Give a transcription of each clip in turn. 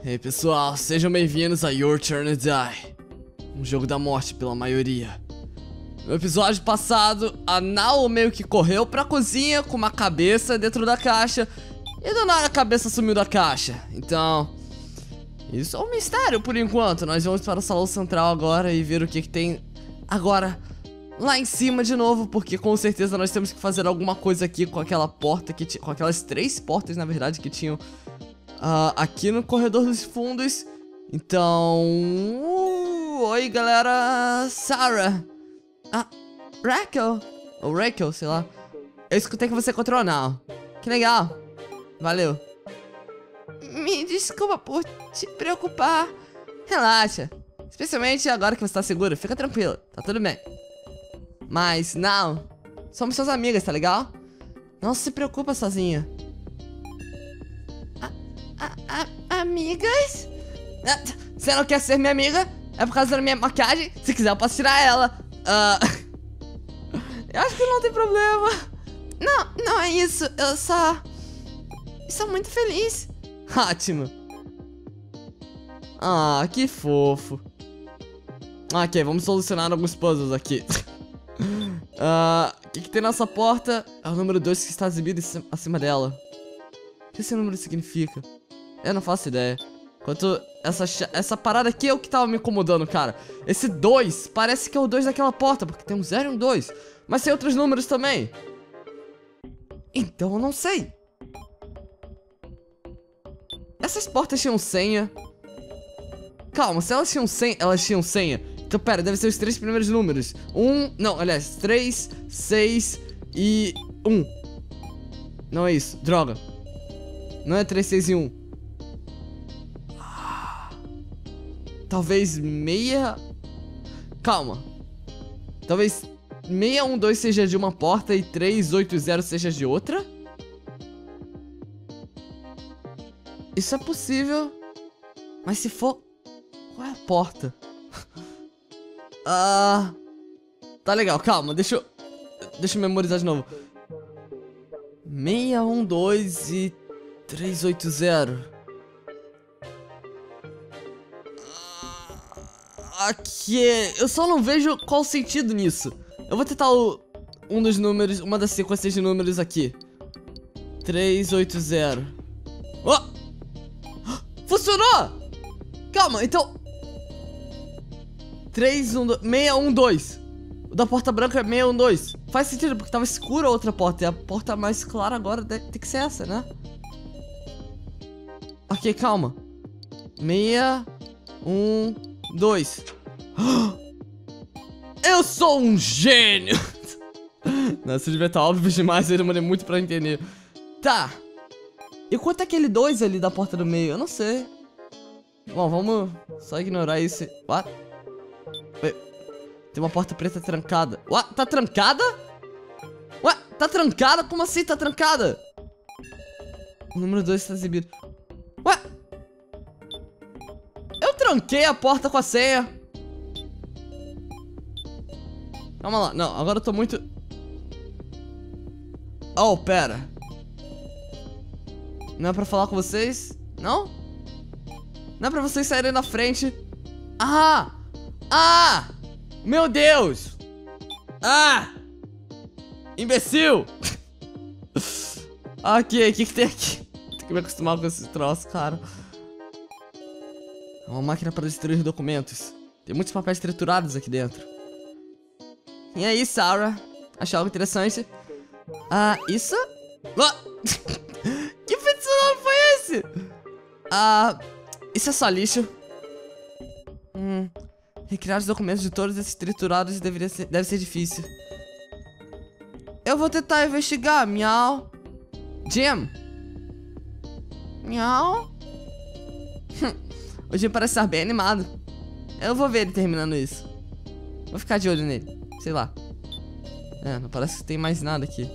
E aí pessoal, sejam bem-vindos a Your Turn to Die, um jogo da morte pela maioria. No episódio passado, a Nao meio que correu pra cozinha com uma cabeça dentro da caixa e do nada a cabeça sumiu da caixa. Então, isso é um mistério por enquanto. Nós vamos para o salão central agora e ver o que tem agora lá em cima de novo, porque com certeza nós temos que fazer alguma coisa aqui com aquela porta que com aquelas 3 portas, na verdade, que tinham aqui no corredor dos fundos. Então, oi galera, Sarah. Raquel, ou Raquel, sei lá. Eu escutei que você encontrou a Nao. Que legal. Valeu. Me desculpa por te preocupar. Relaxa. Especialmente agora que você tá segura, fica tranquila, tá tudo bem. Mas, Nao, somos suas amigas, tá legal? Não se preocupa sozinha. Amigas? Você não quer ser minha amiga? É por causa da minha maquiagem? Se quiser eu posso tirar ela. Eu acho que não tem problema. Não é isso. Eu só estou muito feliz. Ótimo. Que fofo. Ok, vamos solucionar alguns puzzles aqui. O que tem nessa porta? É o número 2 que está exibido acima dela. O que esse número significa? Eu não faço ideia. Enquanto essa parada aqui é o que tava me incomodando, cara. Esse 2 parece que é o 2 daquela porta, porque tem um 0 e um 2. Mas tem outros números também. Então eu não sei. Essas portas tinham senha. Calma, se elas tinham senha. Então pera, deve ser os 3 primeiros números. 3, 6 e 1. Não é isso, droga. Não é 3, 6 e 1. Talvez meia... Calma. Talvez 612 seja de uma porta e 380 seja de outra? Isso é possível. Mas se for... Qual é a porta? Tá legal, calma, deixa eu memorizar de novo. 612 e 380. Aqui, eu só não vejo qual o sentido nisso. Eu vou tentar um dos números, uma das sequências de números aqui. 380. Funcionou! Calma, então 612. O da porta branca é 612. Faz sentido, porque tava escura a outra porta. E a porta mais clara agora tem que ser essa, né? Ok, calma. 612. Eu sou um gênio! Nossa, devia estar óbvio demais. Eu demorei muito pra entender. Tá. E quanto é aquele 2 ali da porta do meio? Eu não sei. Bom, vamos só ignorar isso. What? Tem uma porta preta trancada. What? Tá trancada? Ué, tá trancada? Como assim tá trancada? O número 2 está exibido. Ué? Eu tranquei a porta com a senha. Calma lá. Não, agora eu tô muito... Oh, pera. Não é pra falar com vocês? Não? Não é pra vocês saírem da frente. Meu Deus! Imbecil! Ok, o que tem aqui? Tem que me acostumar com esse troço, cara. É uma máquina para destruir documentos. Tem muitos papéis triturados aqui dentro. E aí, Sarah? Achou algo interessante? Isso? Que peticionário foi esse? Isso é só lixo. Recriar os documentos de todos esses triturados deve ser difícil. Eu vou tentar investigar, miau. Jim. Miau. O Jim parece estar bem animado. Eu vou ver ele terminando isso. Vou ficar de olho nele. Sei lá. Não parece que tem mais nada aqui.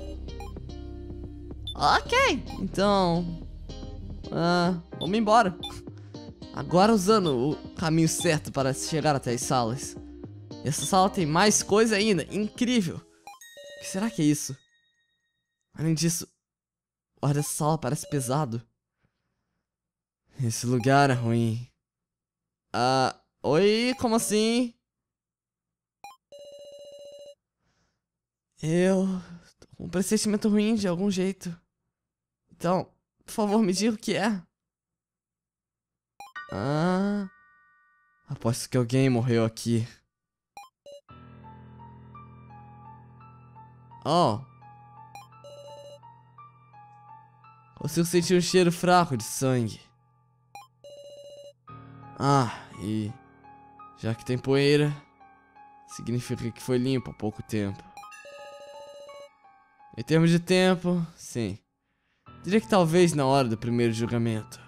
Ok, então... vamos embora. Agora usando o caminho certo para chegar até as salas. Essa sala tem mais coisa ainda. Incrível. O que será que é isso? Além disso, o ar dessa sala parece pesado. Esse lugar é ruim. Oi? Como assim? Eu tô com um pressentimento ruim de algum jeito. Então, por favor, me diga o que é. Aposto que alguém morreu aqui. Oh. Consigo sentir um cheiro fraco de sangue. E já que tem poeira, significa que foi limpo há pouco tempo. Em termos de tempo, sim. Diria que talvez na hora do primeiro julgamento.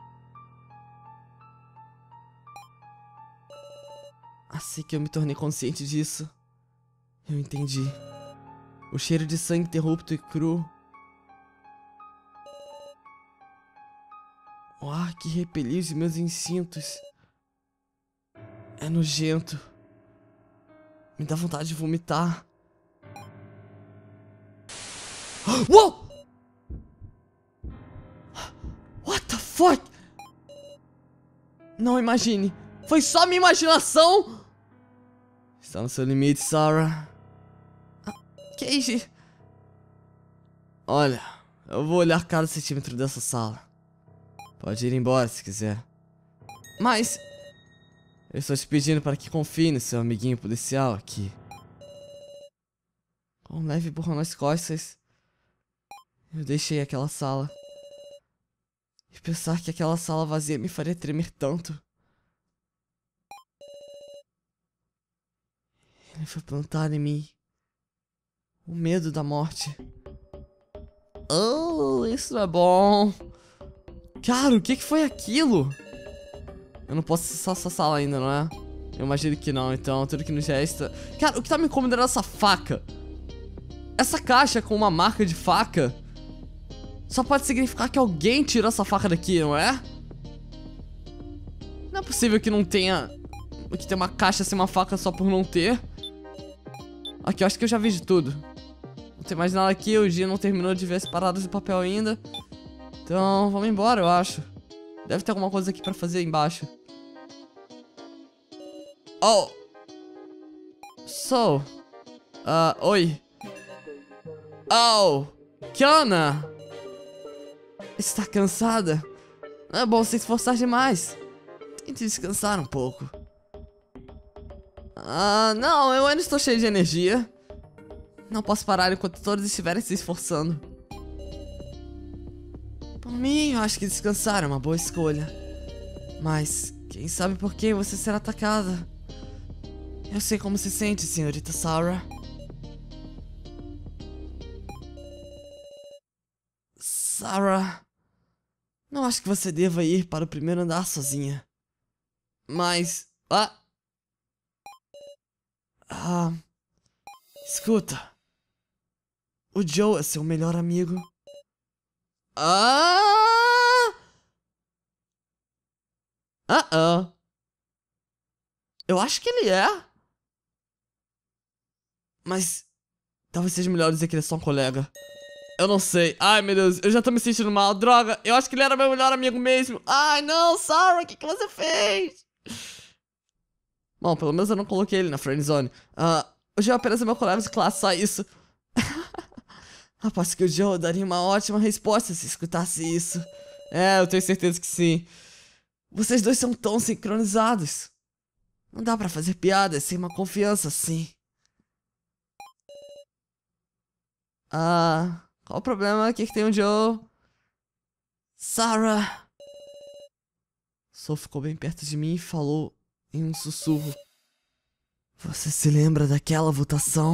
Assim que eu me tornei consciente disso, eu entendi. O cheiro de sangue interrupto e cru. O ar que repeliu os meus instintos. É nojento. Me dá vontade de vomitar. Uou! What the fuck? Não imagine. Foi só minha imaginação? Está no seu limite, Sarah. Keiji. Olha, eu vou olhar cada centímetro dessa sala. Pode ir embora se quiser. Mas eu estou te pedindo para que confie no seu amiguinho policial aqui. Com um leve burrão nas costas, eu deixei aquela sala. E pensar que aquela sala vazia me faria tremer tanto. Ele foi plantado em mim o medo da morte. Oh, isso não é bom. Cara, o que foi aquilo? Eu não posso acessar essa sala ainda, não é? Eu imagino que não, então tudo que nos resta... Cara, o que tá me incomodando é essa faca. Essa caixa com uma marca de faca só pode significar que alguém tirou essa faca daqui, não é? Não é possível que não tenha... Que tenha uma caixa sem uma faca só por não ter. Aqui, eu acho que eu já vi de tudo. Não tem mais nada aqui, o dia não terminou de ver as paradas de papel ainda. Então, vamos embora, eu acho. Deve ter alguma coisa aqui pra fazer embaixo. Oh! Oi. Oh! Kiana! Está cansada? Não é bom se esforçar demais. Tente descansar um pouco. Não, eu ainda estou cheio de energia. Não posso parar enquanto todos estiverem se esforçando. Por mim, eu acho que descansar é uma boa escolha. Mas, quem sabe por que você será atacada? Eu sei como se sente, senhorita Sarah. Sarah, não acho que você deva ir para o primeiro andar sozinha. Mas... escuta. O Joe é seu melhor amigo. Eu acho que ele é. Mas talvez seja melhor dizer que ele é só um colega. Eu não sei. Ai, meu Deus, eu já tô me sentindo mal. Droga, eu acho que ele era meu melhor amigo mesmo. Ai, não, Sarah, o que você fez? Bom, pelo menos eu não coloquei ele na friendzone. O Joe apenas é meu colega de classe, só isso. Aposto que o Joe daria uma ótima resposta se escutasse isso. É, eu tenho certeza que sim. Vocês dois são tão sincronizados. Não dá pra fazer piadas sem uma confiança assim. Qual o problema? O que tem o Joe? Sarah. Sol ficou bem perto de mim e falou em um sussurro. Você se lembra daquela votação?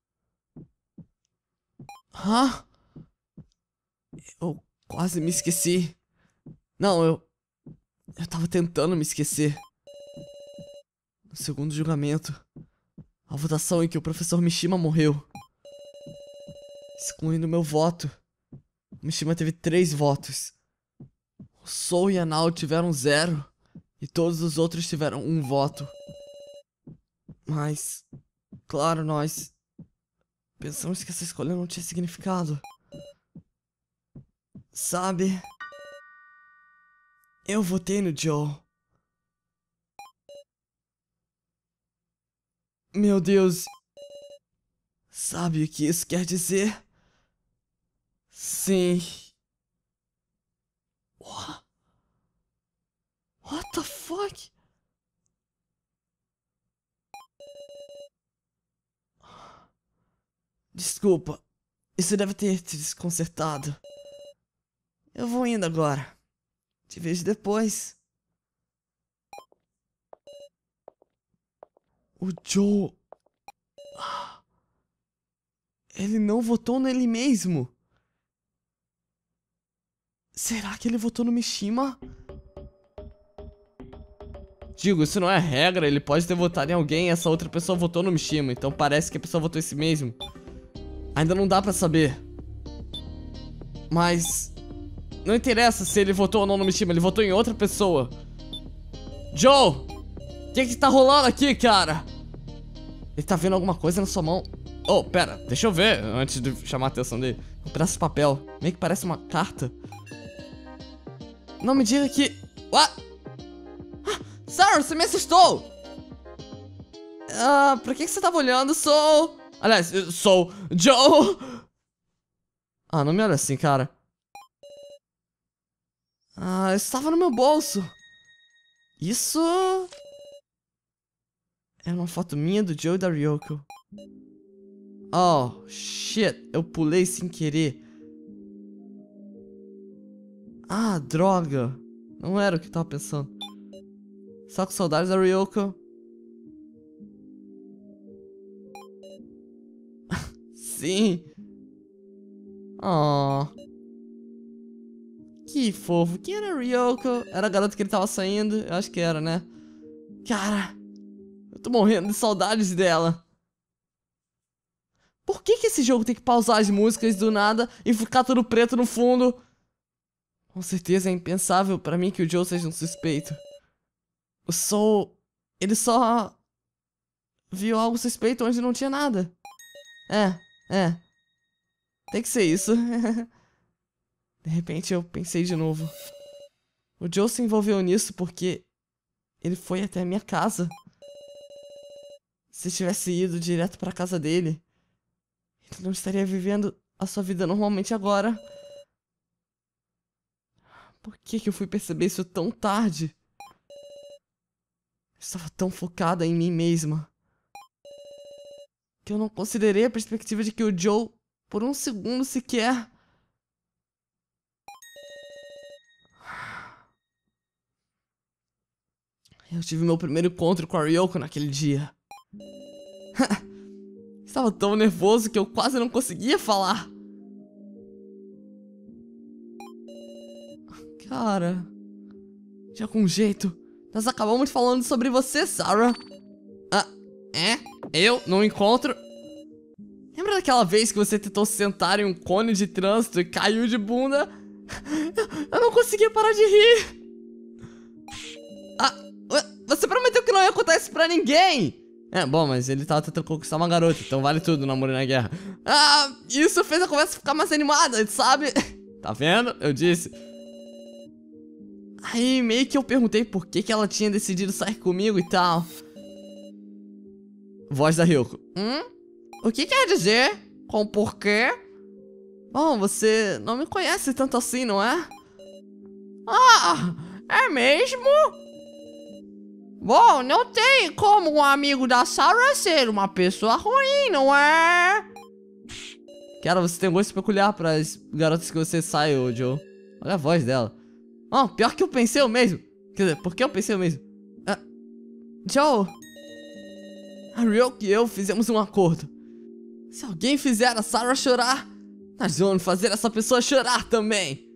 Eu quase me esqueci. Não, eu tava tentando me esquecer. No segundo julgamento, a votação em que o professor Mishima morreu. Excluindo meu voto, o Mishima teve 3 votos. O Sou e a Nao tiveram 0. E todos os outros tiveram 1 voto. Mas, claro, nós pensamos que essa escolha não tinha significado. Sabe? Eu votei no Joe. Meu Deus. Sabe o que isso quer dizer? Sim. What the fuck? Desculpa. Isso deve ter te desconcertado. Eu vou indo agora. Te vejo depois. O Joe... Ele não votou nele mesmo. Será que ele votou no Mishima? Digo, isso não é regra, ele pode ter votado em alguém e essa outra pessoa votou no Mishima, então parece que a pessoa votou esse mesmo. Ainda não dá pra saber. Mas... não interessa se ele votou ou não no Mishima, ele votou em outra pessoa. Joe! O que tá rolando aqui, cara? Ele tá vendo alguma coisa na sua mão? Oh, pera, deixa eu ver antes de chamar a atenção dele. Um pedaço de papel, meio que parece uma carta. Não me diga que... What? Sarah, você me assustou! Pra que você tava olhando? Sou... Aliás, eu sou Joe! Não me olha assim, cara. Estava no meu bolso. Isso... era uma foto minha do Joe e da Ryoko. Oh, shit. Eu pulei sem querer. Droga. Não era o que eu tava pensando. Só com saudades da Ryoko. Sim. Oh. Que fofo. Quem era a Ryoko? Era a garota que ele tava saindo? Eu acho que era, né? Cara, eu tô morrendo de saudades dela. Por que esse jogo tem que pausar as músicas do nada e ficar tudo preto no fundo? Com certeza é impensável pra mim que o Joe seja um suspeito. O Soul... ele só... viu algo suspeito onde não tinha nada. Tem que ser isso. De repente eu pensei de novo. O Joe se envolveu nisso porque... ele foi até a minha casa. Se tivesse ido direto pra casa dele, ele não estaria vivendo a sua vida normalmente agora. Por que eu fui perceber isso tão tarde? Eu estava tão focada em mim mesma que eu não considerei a perspectiva de que o Joe, por um segundo sequer... Eu tive meu primeiro encontro com a Ryoko naquele dia. Estava tão nervoso que eu quase não conseguia falar. Cara... de algum jeito, nós acabamos falando sobre você, Sarah. Eu? Num encontro? Lembra daquela vez que você tentou se sentar em um cone de trânsito e caiu de bunda? Eu não conseguia parar de rir. Você prometeu que não ia contar isso pra ninguém. Bom, mas ele tava tentando conquistar uma garota, então vale tudo, namoro na guerra. Isso fez a conversa ficar mais animada, sabe? Tá vendo? Eu disse. Aí meio que eu perguntei por que ela tinha decidido sair comigo e tal. Voz da Ryoko. O que quer dizer? Com porquê? Bom, você não me conhece tanto assim, não é? É mesmo? Bom, não tem como um amigo da Sarah ser uma pessoa ruim, não é? Cara, você tem um gosto peculiar para as garotas que você sai, ô Joe. Olha a voz dela. Pior que eu pensei eu mesmo. Quer dizer, por que eu pensei eu mesmo? Joe, a Ryoko e eu fizemos um acordo. Se alguém fizer a Sarah chorar, nós vamos fazer essa pessoa chorar também.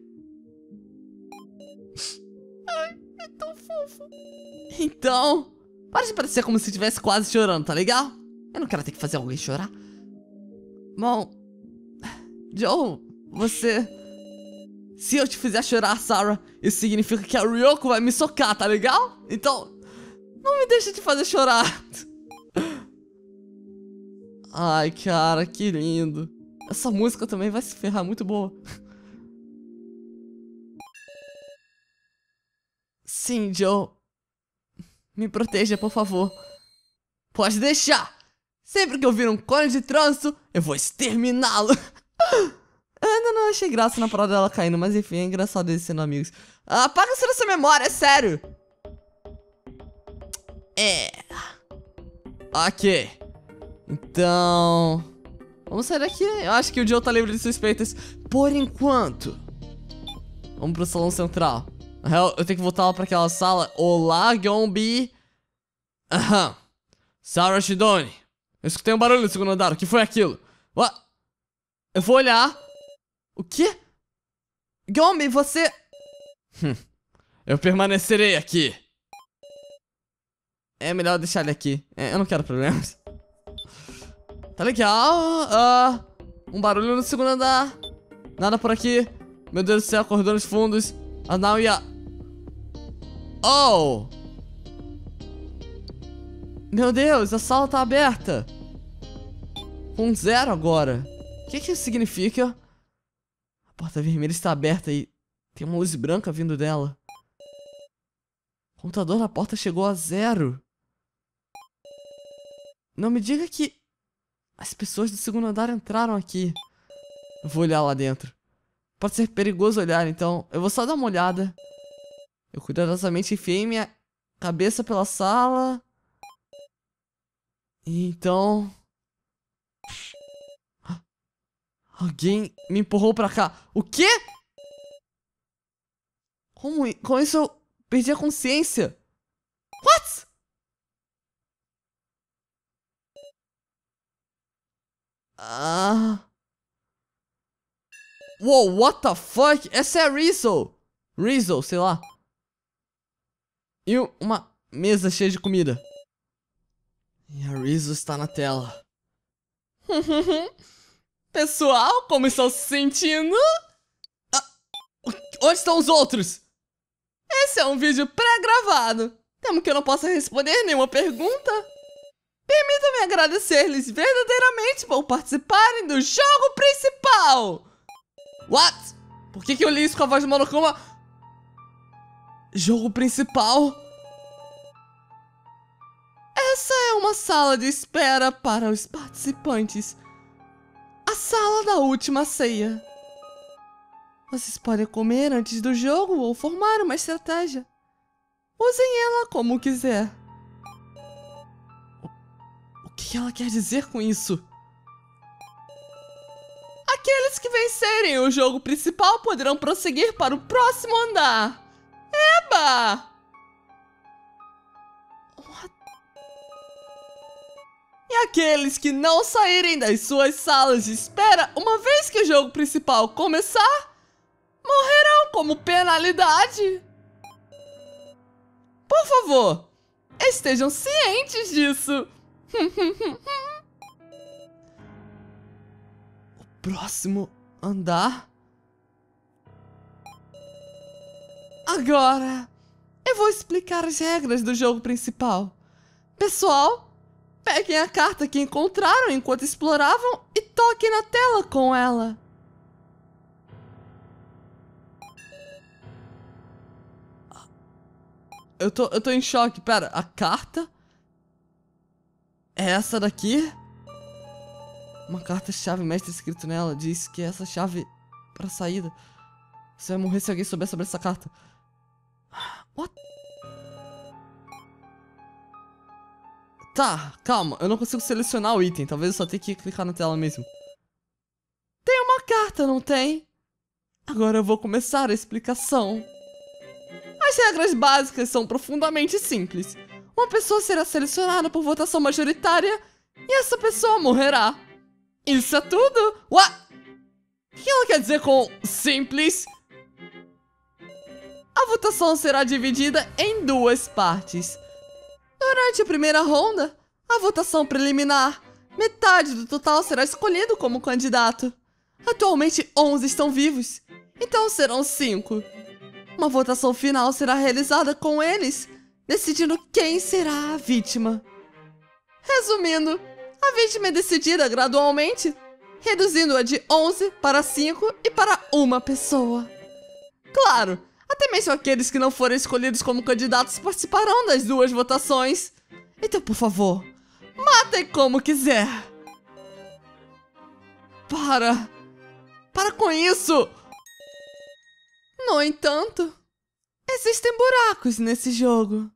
É tão fofo. Então, para de parecer como se estivesse quase chorando, tá legal? Eu não quero ter que fazer alguém chorar. Bom, Joe, você... se eu te fizer chorar, Sarah, isso significa que a Ryoko vai me socar, tá legal? Então, não me deixa te fazer chorar. Ai, cara, que lindo. Essa música também vai se ferrar, muito boa. Sim, Joe. Me proteja, por favor. Pode deixar. Sempre que eu vir um cone de trânsito, eu vou exterminá-lo. Eu ainda não achei graça na parada dela caindo, mas enfim, é engraçado eles sendo amigos. Apaga isso dessa memória, é sério. Ok. Então... vamos sair daqui. Eu acho que o Joe tá livre de suspeitas por enquanto. Vamos pro salão central. Na real, eu tenho que voltar lá pra aquela sala. Olá, Gombi. Aham. Sarah Shidoni. Eu escutei um barulho no segundo andar. O que foi aquilo? What? Eu vou olhar. O quê? Gombi, você... Eu permanecerei aqui. É melhor deixar ele aqui. Eu não quero problemas. Tá legal. Um barulho no segundo andar. Nada por aqui. Meu Deus do céu, corredores fundos. A Naoya. Oh! Meu Deus, a sala tá aberta. Com 0 agora. O que isso significa? A porta vermelha está aberta e tem uma luz branca vindo dela. O computador na porta chegou a 0. Não me diga que as pessoas do segundo andar entraram aqui. Eu vou olhar lá dentro. Pode ser perigoso olhar, então eu vou só dar uma olhada. Eu cuidadosamente enfiei minha cabeça pela sala. E então... alguém me empurrou pra cá. O quê? Com isso eu perdi a consciência. What? Wow, what the fuck? Essa é a Rizzo. Rizzo, sei lá. E uma mesa cheia de comida. E a Rizzo está na tela. Pessoal, como estão se sentindo? Onde estão os outros? Esse é um vídeo pré-gravado. Temo que eu não possa responder nenhuma pergunta. Permita-me agradecer-lhes verdadeiramente por participarem do jogo principal. What? Por que eu li isso com a voz de Monokuma? Jogo principal? Essa é uma sala de espera para os participantes. A sala da última ceia. Vocês podem comer antes do jogo ou formar uma estratégia. Usem ela como quiser. O que ela quer dizer com isso? Aqueles que vencerem o jogo principal poderão prosseguir para o próximo andar. Eba! What? E aqueles que não saírem das suas salas de espera uma vez que o jogo principal começar, morrerão como penalidade. Por favor, estejam cientes disso. O próximo andar? Agora, eu vou explicar as regras do jogo principal. Pessoal, peguem a carta que encontraram enquanto exploravam e toquem na tela com ela. Eu tô em choque. Pera, a carta? É essa daqui? Uma carta-chave mestre escrito nela diz que é essa chave para saída. Você vai morrer se alguém souber sobre essa carta. What? Tá, calma. Eu não consigo selecionar o item. Talvez eu só tenha que clicar na tela mesmo. Tem uma carta, não tem? Agora eu vou começar a explicação. As regras básicas são profundamente simples. Uma pessoa será selecionada por votação majoritária e essa pessoa morrerá. Isso é tudo? What? O que ela quer dizer com simples? A votação será dividida em 2 partes. Durante a primeira ronda, a votação preliminar, metade do total será escolhido como candidato. Atualmente 11 estão vivos, então serão 5. Uma votação final será realizada com eles, decidindo quem será a vítima. Resumindo, a vítima é decidida gradualmente, reduzindo-a de 11 para 5 e para uma pessoa. Claro, Até mesmo aqueles que não forem escolhidos como candidatos participarão das 2 votações. Então, por favor, matem como quiser. Para com isso! No entanto, existem buracos nesse jogo.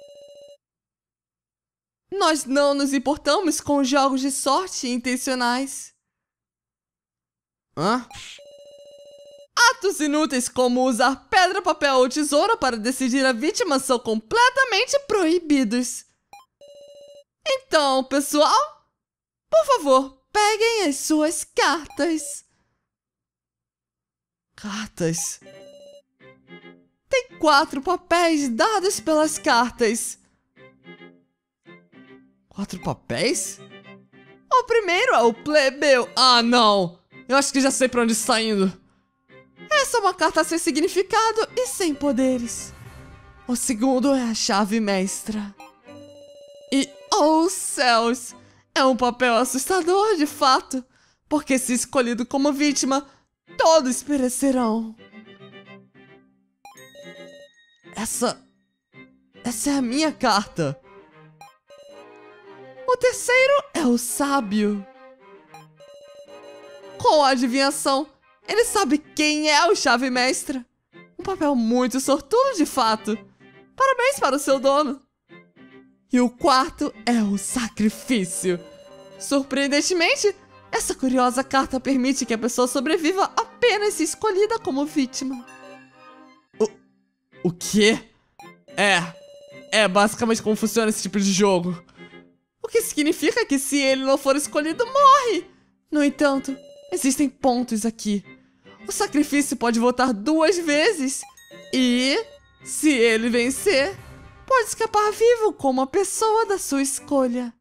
Nós não nos importamos com jogos de sorte intencionais. Hã? Atos inúteis como usar pedra, papel ou tesoura para decidir a vítima são completamente proibidos. Então, pessoal, por favor, peguem as suas cartas. Cartas. Tem 4 papéis dados pelas cartas. 4 papéis? O primeiro é o plebeu. Ah, não. Eu acho que já sei pra onde está indo. Essa é uma carta sem significado e sem poderes. O segundo é a chave mestra. E, oh céus, é um papel assustador de fato, porque se escolhido como vítima, todos perecerão. Essa é a minha carta. O terceiro é o sábio. Com a adivinhação, ele sabe quem é o chave mestra. Um papel muito sortudo de fato. Parabéns para o seu dono. E o quarto é o sacrifício. Surpreendentemente, essa curiosa carta permite que a pessoa sobreviva apenas se escolhida como vítima. O quê? É basicamente como funciona esse tipo de jogo. O que significa que se ele não for escolhido, morre. No entanto, existem pontos aqui. O sacrifício pode votar 2 vezes. E, se ele vencer, pode escapar vivo com uma pessoa da sua escolha.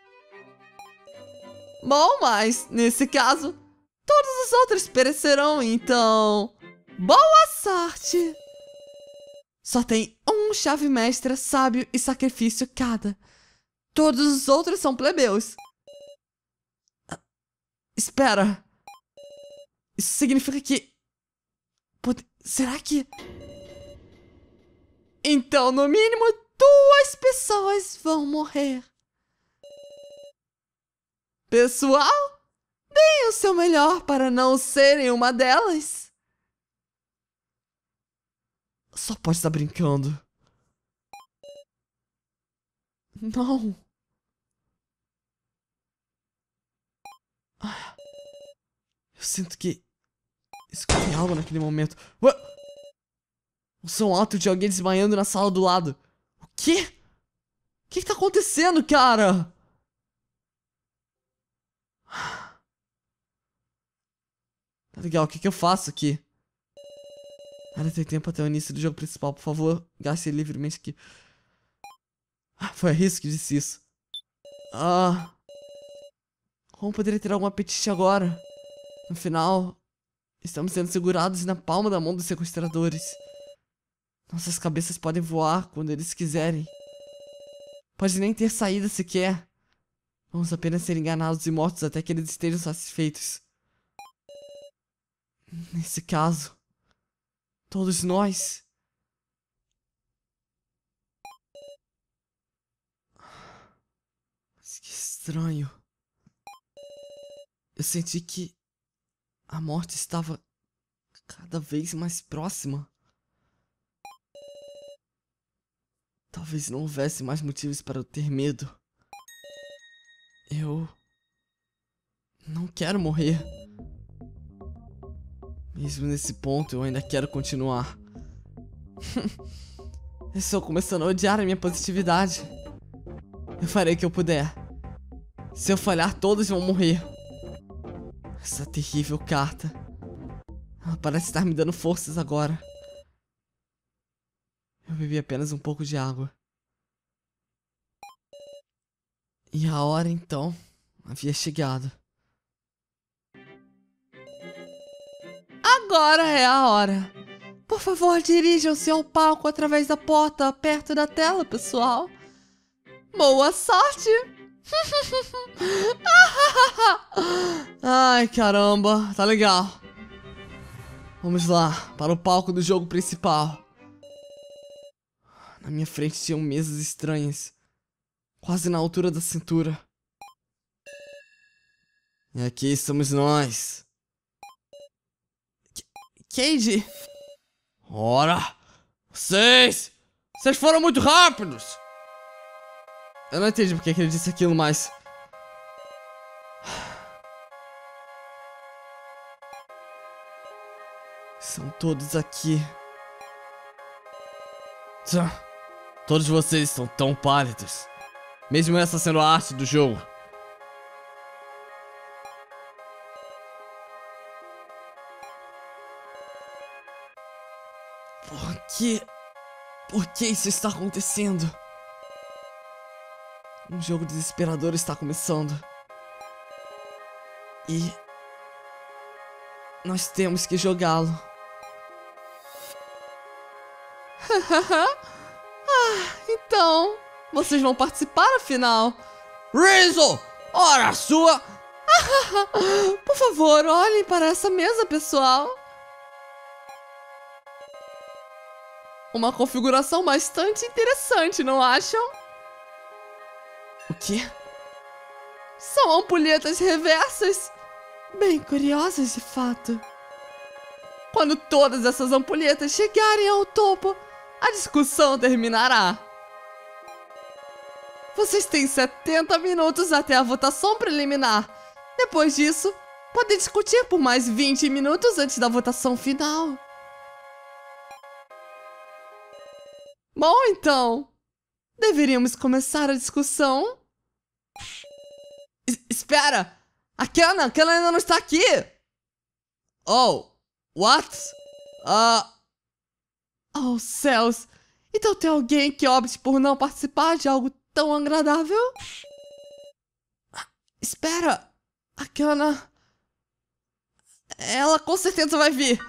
Bom, mas, nesse caso, todos os outros perecerão, então... boa sorte! Só tem um chave mestra, sábio e sacrifício cada. Todos os outros são plebeus. Espera. Isso significa que... será que... então, no mínimo, 2 pessoas vão morrer. Pessoal, deem o seu melhor para não serem uma delas. Só pode estar brincando. Não. Eu sinto que... escutei algo naquele momento. Ué? O som alto de alguém desmaiando na sala do lado. O quê? O que tá acontecendo, cara? Tá legal, o que eu faço aqui? Ainda tem tempo até o início do jogo principal. Por favor, gaste livremente aqui. Foi a Risco que disse isso. Como poderia ter algum apetite agora? No final, estamos sendo segurados na palma da mão dos sequestradores. Nossas cabeças podem voar quando eles quiserem. Pode nem ter saída sequer. Vamos apenas ser enganados e mortos até que eles estejam satisfeitos. Nesse caso, todos nós... Mas que estranho. Eu senti que a morte estava cada vez mais próxima. Talvez não houvesse mais motivos para eu ter medo. Eu não quero morrer. Mesmo nesse ponto, eu ainda quero continuar. Eu estou começando a odiar a minha positividade. Eu farei o que eu puder. Se eu falhar, todos vão morrer. Essa terrível carta. Ela parece estar me dando forças agora. Eu bebi apenas um pouco de água. E a hora, então, havia chegado. Agora é a hora. Por favor, dirijam-se ao palco através da porta perto da tela, pessoal. Boa sorte! Ai, caramba, tá legal. Vamos lá, para o palco do jogo principal. Na minha frente tinham mesas estranhas, quase na altura da cintura. E aqui estamos nós. Cade! Ora! Vocês foram muito rápidos! Eu não entendi porque que ele disse aquilo, mas... São todos aqui. Todos vocês estão tão pálidos. Mesmo essa sendo a arte do jogo. Por que isso está acontecendo? Um jogo desesperador está começando. E... nós temos que jogá-lo. Então, vocês vão participar afinal. Rizzo! Ora a sua! Por favor, olhem para essa mesa, pessoal. Uma configuração bastante interessante, não acham? O quê? São ampulhetas reversas. Bem curiosas, de fato. Quando todas essas ampulhetas chegarem ao topo, a discussão terminará. Vocês têm 70 minutos até a votação preliminar. Depois disso, podem discutir por mais 20 minutos antes da votação final. Bom, então, deveríamos começar a discussão. Espera! A Kana ainda não está aqui! Oh, what? Oh, céus! Então tem alguém que opte por não participar de algo tão agradável? Espera! A Kana... ela com certeza vai vir!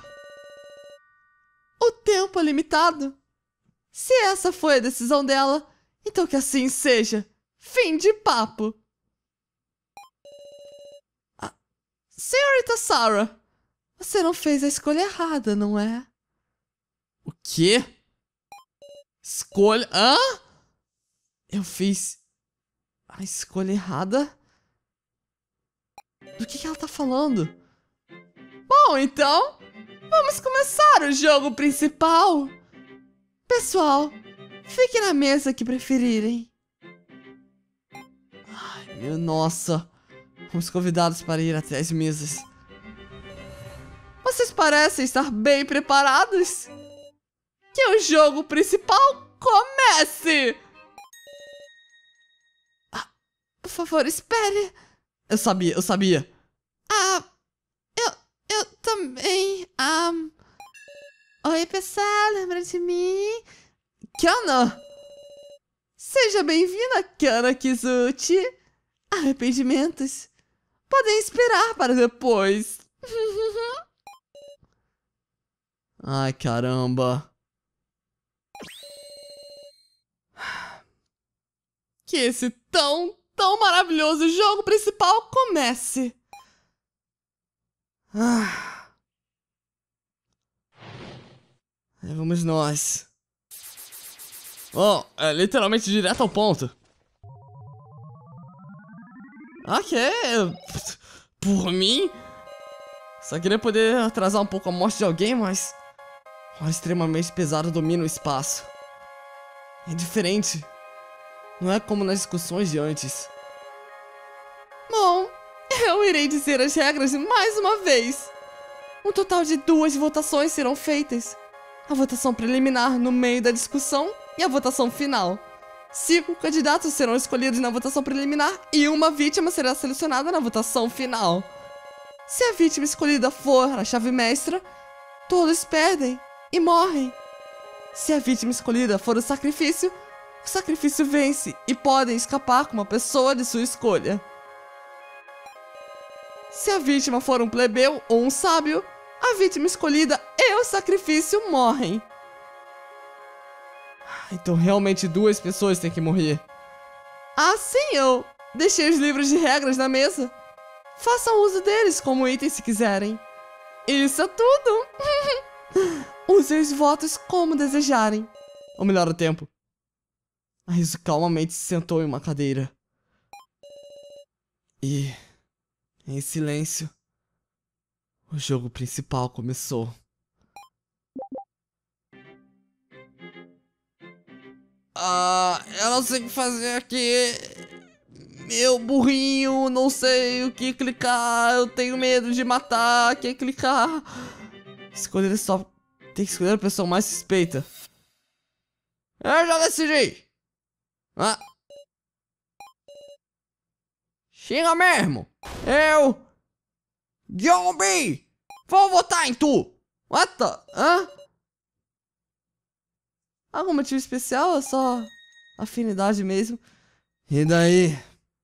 O tempo é limitado. Se essa foi a decisão dela, então que assim seja. Fim de papo. Senhorita Sarah, você não fez a escolha errada, não é? O quê? Escolha... Hã? Eu fiz... a escolha errada? Do que ela tá falando? Bom, então... vamos começar o jogo principal. Pessoal, fique na mesa que preferirem. Ai, meu nossa. Fomos convidados para ir até as mesas. Vocês parecem estar bem preparados. Que o jogo principal comece! Por favor, espere. Eu sabia. Eu também. Oi, pessoal, lembra de mim? Kana! Seja bem-vinda, Kana Kizuchi. Arrependimentos podem esperar para depois. Ai, caramba. Que esse tão maravilhoso jogo principal comece. Vamos nós. Oh, é literalmente direto ao ponto. Ok. Por mim? Só queria poder atrasar um pouco a morte de alguém, mas... o extremamente pesado domina o espaço. É diferente. Não é como nas discussões de antes. Bom, eu irei dizer as regras mais uma vez. Um total de 2 votações serão feitas. A votação preliminar no meio da discussão e a votação final. 5 candidatos serão escolhidos na votação preliminar e uma vítima será selecionada na votação final. Se a vítima escolhida for a chave mestra, todos perdem e morrem. Se a vítima escolhida for o sacrifício vence e podem escapar com uma pessoa de sua escolha. Se a vítima for um plebeu ou um sábio, a vítima escolhida e o sacrifício morrem. Então realmente 2 pessoas têm que morrer. Sim, eu deixei os livros de regras na mesa. Façam uso deles como item se quiserem. Isso é tudo. Use os votos como desejarem. Ou melhor, o tempo. A Rizu calmamente se sentou em uma cadeira. E, em silêncio, o jogo principal começou. Eu não sei o que fazer aqui. Meu burrinho, não sei o que clicar. Eu tenho medo de matar quem clicar. Escolher só. Tem que escolher a pessoa mais suspeita. Eu já decidi. Xinga mesmo. Eu, Gombi, vou votar em tu. What the? Algum motivo especial ou só afinidade mesmo? E daí?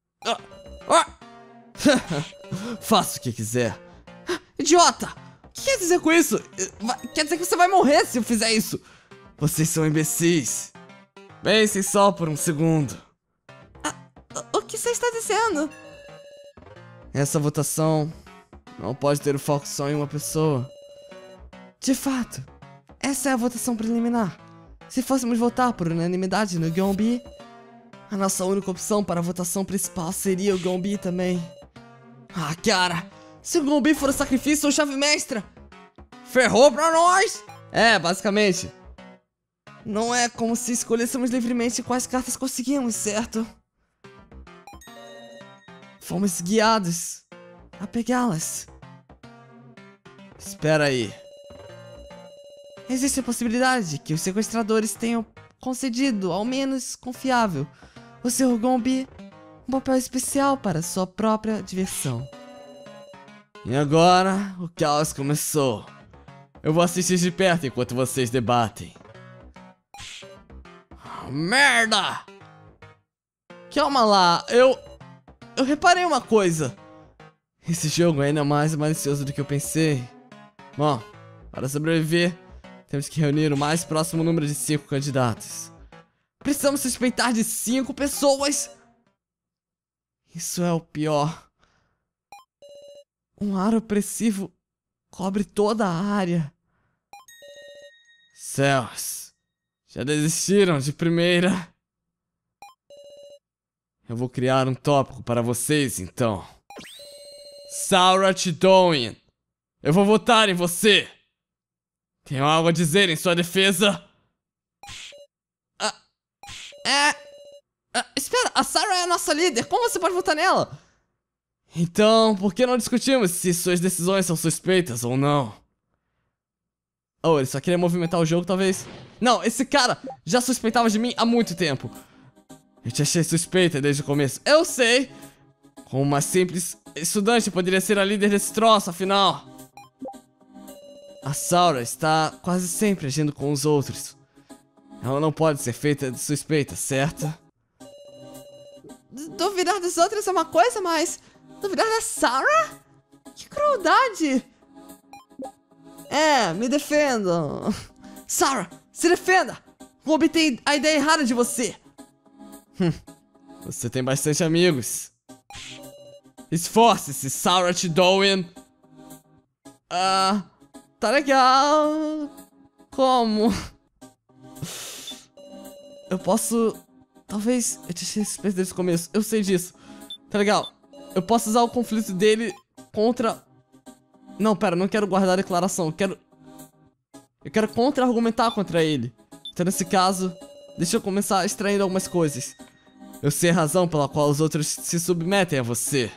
Faça o que quiser. Idiota! O que quer dizer com isso? Quer dizer que você vai morrer se eu fizer isso. Vocês são imbecis. Pensem só por um segundo. O que você está dizendo? Essa votação não pode ter o foco só em uma pessoa. De fato, essa é a votação preliminar. Se fôssemos votar por unanimidade no Gombi, a nossa única opção para a votação principal seria o Gombi também. Cara, se o Gombi for o sacrifício ou chave mestra, ferrou pra nós! Basicamente. Não é como se escolhêssemos livremente quais cartas conseguimos, certo? Fomos guiados a pegá-las. Espera aí. Existe a possibilidade de que os sequestradores tenham concedido, ao menos confiável, o Sr. Gombi um papel especial para sua própria diversão. E agora, o caos começou. Eu vou assistir de perto enquanto vocês debatem. Merda! Calma lá, eu reparei uma coisa. Esse jogo é ainda mais malicioso do que eu pensei. Bom, para sobreviver, temos que reunir o mais próximo número de 5 candidatos. Precisamos suspeitar de 5 pessoas. Isso é o pior. Um ar opressivo cobre toda a área. Céus, já desistiram de primeira? Eu vou criar um tópico para vocês, então. Saura Chidoin, eu vou votar em você. Tenho algo a dizer em sua defesa? Espera, a Sarah é a nossa líder. Como você pode votar nela? Então, por que não discutimos se suas decisões são suspeitas ou não? Ele só queria movimentar o jogo, talvez? Não, esse cara já suspeitava de mim há muito tempo. Eu te achei suspeita desde o começo. Eu sei. Como uma simples estudante poderia ser a líder desse troço, afinal. A Saura está quase sempre agindo com os outros. Ela não pode ser feita de suspeita, certo? Duvidar dos outros é uma coisa, mas duvidar da Saura? Que crueldade! Me defendam. Saura, se defenda! Vou obter a ideia errada de você. Você tem bastante amigos. Esforce-se, Saura Chidoin. Tá legal. Como? Eu posso... Talvez eu te achei suspeito desde o começo. Eu sei disso. Tá legal. Eu posso usar o conflito dele contra... Não, pera, não quero guardar a declaração. Eu quero contra-argumentar contra ele. Então, nesse caso, deixa eu começar extraindo algumas coisas. Eu sei a razão pela qual os outros se submetem a você.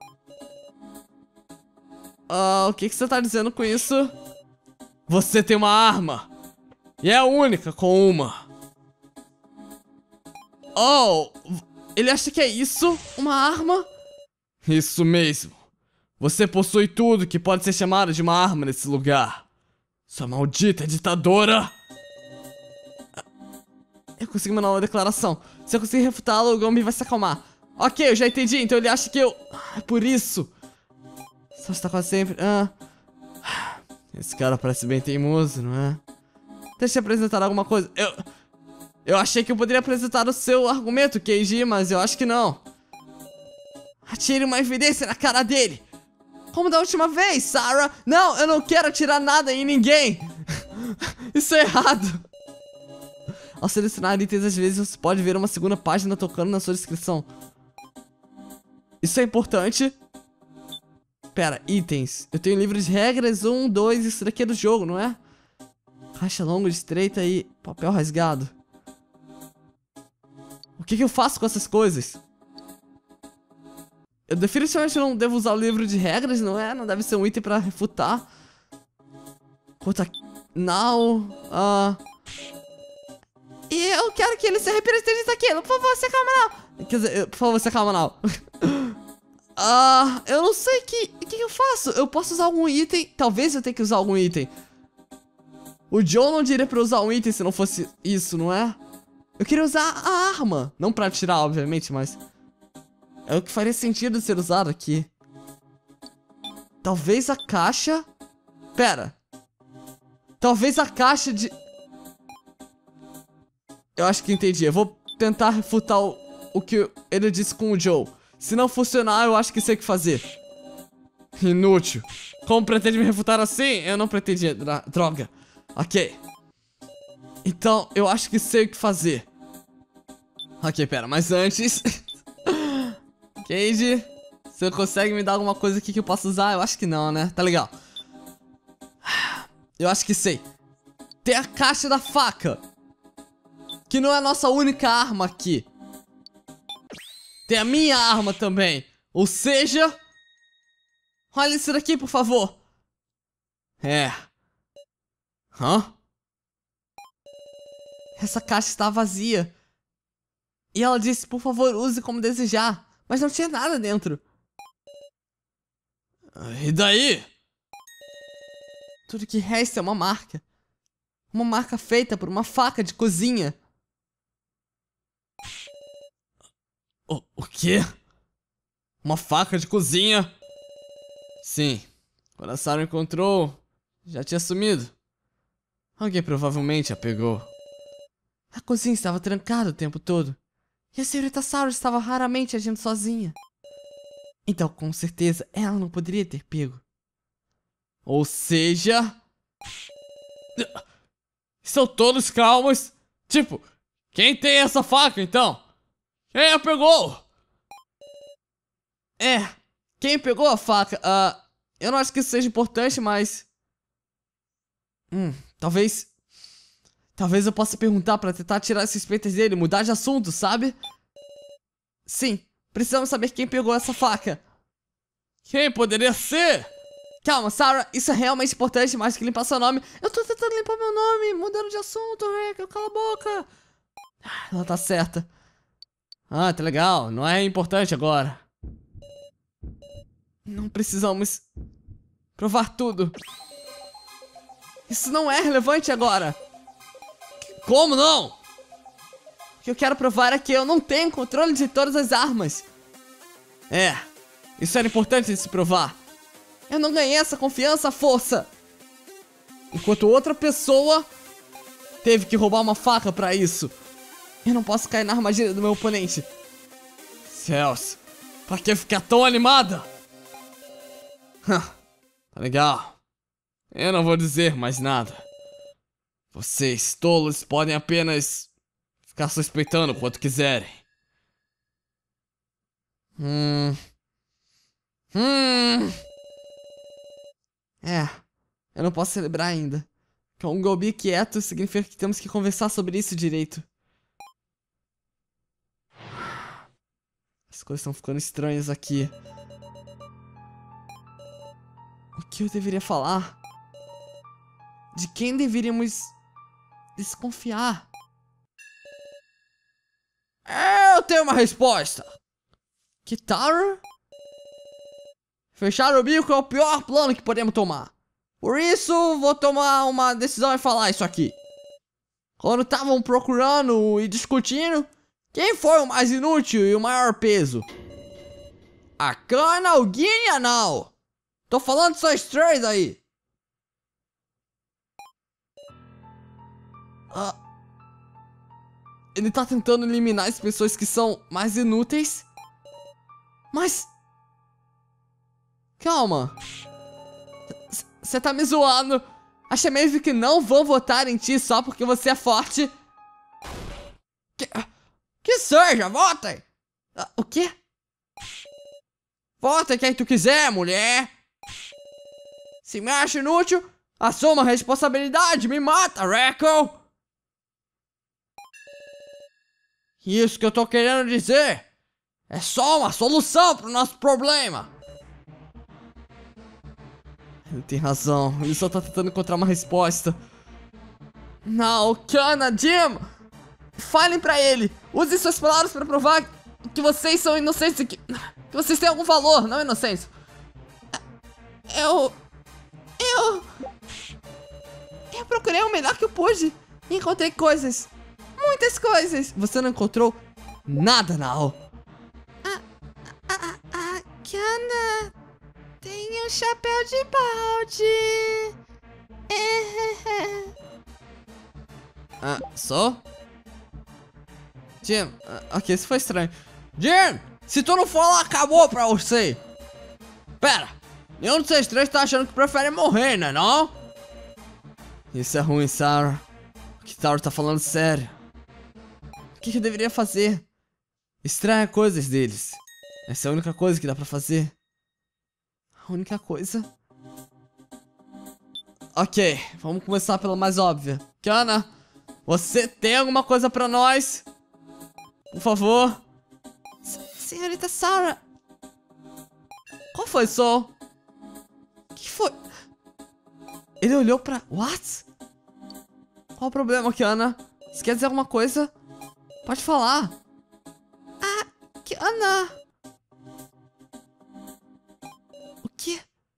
O que você tá dizendo com isso? Você tem uma arma. E é a única com uma. Ele acha que é isso? Uma arma? Isso mesmo. Você possui tudo que pode ser chamado de uma arma nesse lugar. Sua maldita ditadora. Eu consegui uma nova declaração. Se eu conseguir refutá-lo, o Gombi vai se acalmar. Ok, eu já entendi. Então ele acha que eu... É por isso. Só está quase sempre... Esse cara parece bem teimoso, não é? Deixa eu apresentar alguma coisa. Eu achei que eu poderia apresentar o seu argumento, Keiji, mas eu acho que não. Atire uma evidência na cara dele. Como da última vez, Sarah. Não, eu não quero atirar nada em ninguém. Isso é errado. Ao selecionar itens, às vezes você pode ver uma segunda página tocando na sua descrição. Isso é importante. Pera, itens. Eu tenho livro de regras 1, 2, isso daqui é do jogo, não é? Caixa longa, estreita e papel rasgado. O que eu faço com essas coisas? Eu definitivamente não devo usar o livro de regras, não é? Não deve ser um item pra refutar. Conta... Now... E eu quero que ele se arrependa disso aqui. Por favor, se acalma não. Quer dizer, por favor, se acalma não. Eu não sei o que eu faço. Eu posso usar algum item. Talvez eu tenha que usar algum item. O Joe não diria pra eu usar um item se não fosse isso, não é? Eu queria usar a arma. Não pra atirar, obviamente, mas... é o que faria sentido ser usado aqui. Talvez a caixa... Pera. Talvez a caixa de... Eu acho que entendi. Eu vou tentar refutar o que ele disse com o Joe. Se não funcionar, eu acho que sei o que fazer. Inútil. Como pretende me refutar assim? Eu não pretendia. Droga. Ok. Então, eu acho que sei o que fazer. Ok, pera. Mas antes... Cage, você consegue me dar alguma coisa aqui que eu possa usar? Eu acho que não, né? Tá legal. Eu acho que sei. Tem a caixa da faca, que não é a nossa única arma aqui. Tem a minha arma também. Ou seja... olha isso daqui, por favor. Hã? Essa caixa está vazia. E ela disse, por favor, use como desejar. Mas não tinha nada dentro. E daí? Tudo que resta é uma marca. Uma marca feita por uma faca de cozinha. O quê? Uma faca de cozinha? Sim. Quando a Sarah encontrou, já tinha sumido. Alguém provavelmente a pegou. A cozinha estava trancada o tempo todo. E a senhorita Sarah estava raramente agindo sozinha. Então, com certeza, ela não poderia ter pego. Ou seja... estão todos calmos. Tipo, quem tem essa faca, então? Quem a pegou? Quem pegou a faca? Eu não acho que isso seja importante, mas... talvez... talvez eu possa perguntar pra tentar tirar as suspeitas dele, mudar de assunto, sabe? Sim, precisamos saber quem pegou essa faca. Quem poderia ser? Calma, Sarah, isso é realmente importante, mais que limpar seu nome. Eu tô tentando limpar meu nome, mudando de assunto, cala a boca. Ela tá certa. Tá legal, não é importante agora. Não precisamos provar tudo. Isso não é relevante agora. Como não? O que eu quero provar é que eu não tenho controle de todas as armas. Isso era importante de se provar. Eu não ganhei essa confiança à força. Enquanto outra pessoa teve que roubar uma faca pra isso. Eu não posso cair na armadilha do meu oponente. Céus, pra que ficar tão animada? Tá legal. Eu não vou dizer mais nada. Vocês, tolos, podem apenas ficar suspeitando quanto quiserem. Eu não posso celebrar ainda. Com um Gobi quieto significa que temos que conversar sobre isso direito. As coisas estão ficando estranhas aqui. O que eu deveria falar? De quem deveríamos desconfiar? Eu tenho uma resposta. Kitara? Fechar o bico é o pior plano que podemos tomar. Por isso, vou tomar uma decisão e falar isso aqui. Quando estavam procurando e discutindo, quem foi o mais inútil e o maior peso? A Kana, o Guinea, não. Tô falando só três aí. Ele tá tentando eliminar as pessoas que são mais inúteis. Mas... Calma. Você tá me zoando. Acha mesmo que não vão votar em ti só porque você é forte? Que seja, votem! O quê? Votem quem tu quiser, mulher! Se me acha inútil, assuma a responsabilidade, me mata, Reco! Isso que eu tô querendo dizer é só uma solução pro nosso problema. Ele tem razão, ele só tá tentando encontrar uma resposta. Não, Kiana, Jim! Falem pra ele! Use suas palavras pra provar que vocês são inocentes e que vocês têm algum valor, não inocência. Eu procurei o melhor que eu pude e encontrei coisas. Muitas coisas. Você não encontrou nada, Nao. Kiana tem um chapéu de balde. Só? Jim, ok, isso foi estranho. Jim, se tu não for lá, acabou pra você. Pera, nenhum de vocês três tá achando que prefere morrer, né não? Isso é ruim, Sarah. O Kitauro tá falando sério. O que eu deveria fazer? Extraia coisas deles. Essa é a única coisa que dá pra fazer. A única coisa. Ok, vamos começar pela mais óbvia. Kiana, você tem alguma coisa pra nós? Por favor. Senhorita Sarah. Qual foi, Sol? O que foi? Ele olhou pra... What? Qual o problema, Kiana? Você quer dizer alguma coisa? Pode falar. Kiana. O quê?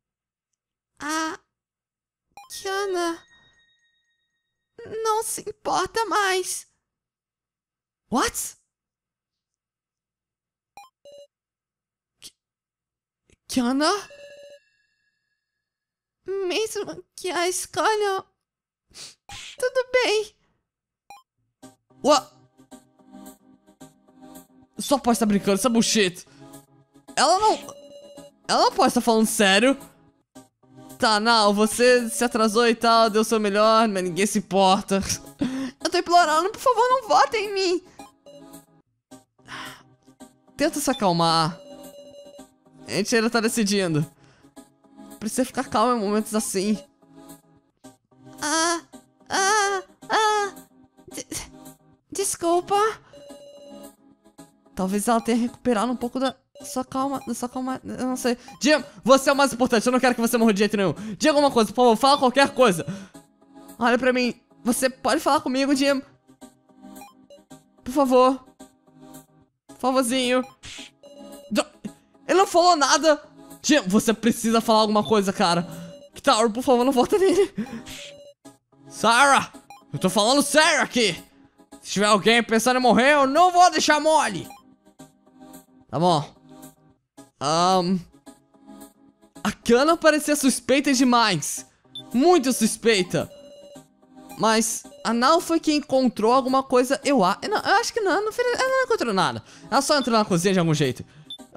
Kiana não se importa mais. What? Kiana? Mesmo que a escolha... Tudo bem. What? Só pode estar brincando, isso é bullshit. Ela não pode estar falando sério. Tá, não, você se atrasou e tal, deu o seu melhor, mas ninguém se importa. Eu tô implorando, por favor, não votem em mim. Tenta se acalmar. A gente ainda tá decidindo. Precisa ficar calmo em momentos assim. Desculpa. Talvez ela tenha recuperado um pouco da sua calma, eu não sei. Jim, você é o mais importante, eu não quero que você morra de jeito nenhum. Diga alguma coisa, por favor, fala qualquer coisa. Olha pra mim, você pode falar comigo, Jim? Por favor. Por favorzinho. Ele não falou nada. Jim, você precisa falar alguma coisa, cara. Kitauro, por favor, não volta nele. Sarah, eu tô falando sério aqui. Se tiver alguém pensando em morrer, eu não vou deixar mole. Tá bom. A Kiana parecia suspeita demais. Muito suspeita. Mas a Nao foi quem encontrou alguma coisa. Eu acho que não. Ela não encontrou nada. Ela só entrou na cozinha de algum jeito.